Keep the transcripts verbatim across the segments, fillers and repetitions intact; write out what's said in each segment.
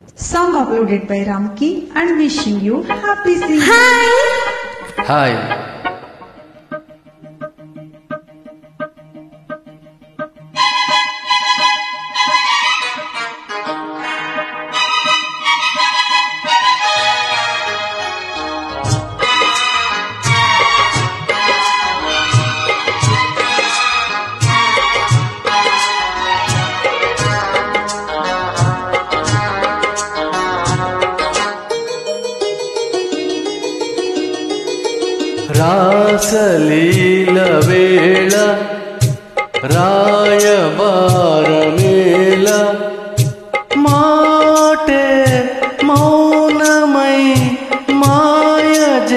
Song uploaded by Ramki and wishing you happy singing. Hi. Hi. రాసలీల వేళ రాయబారమేళ మాటే మౌనమై మాయ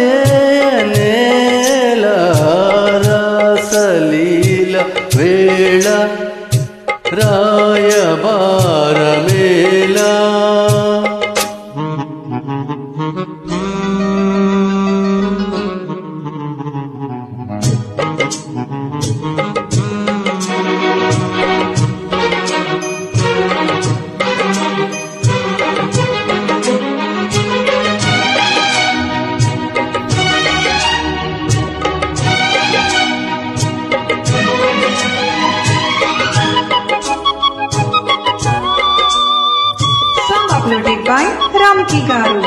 జయనేల రాసలీల వేళ రాయబారమేళ Uploaded by Ramki Garu.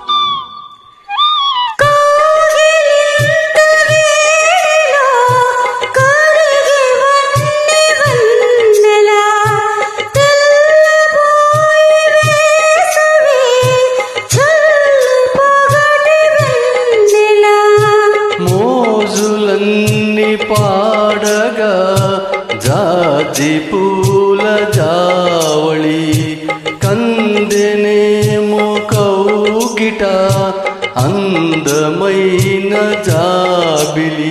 మోజులన్నీ పాడగా జాజి పూల జావళి కందెనేమో కౌగిట అందమైన జాబిలి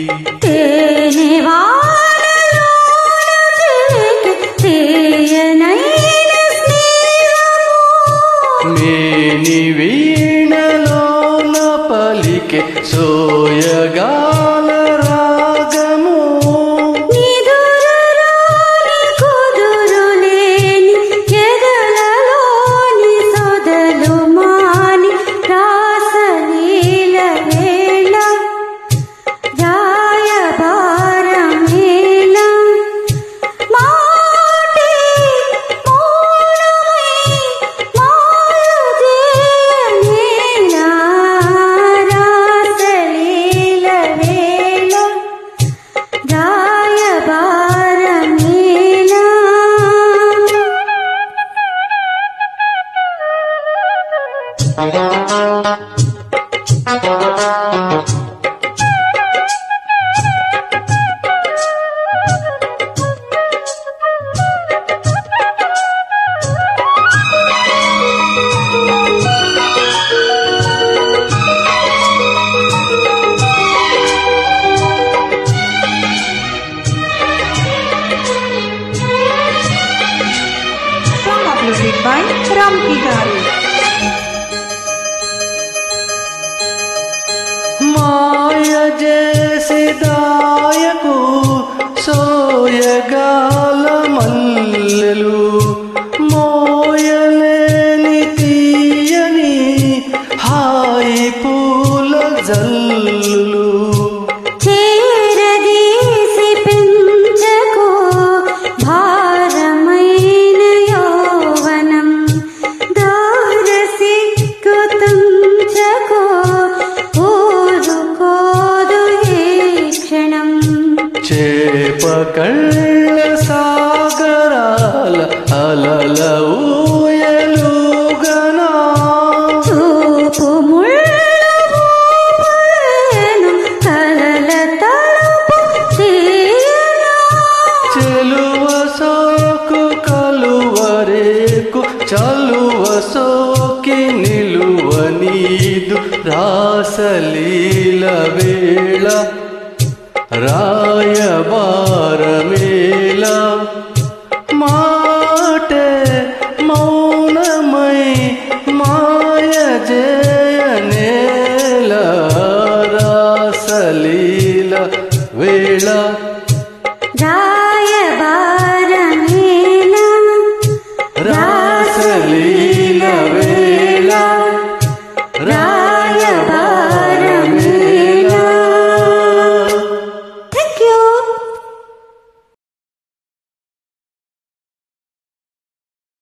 మేని వీణలోన పలికే సోయగాల రాగము Uploaded by Ramki Garu. మాయ చేసి దాయకు సోయగాల మల్లెలు మోయలేని తీయని హాయి పూల జల్లులు చేప కళ్ళ సాగరాల అలల ఊయలుగనా చూపు ముళ్ళు కలల తలుపు తీయనా చెలువ సోకు కలువరేకు చలువ సోకి నిలువ నీదు రాసలీల వేళ రాయబా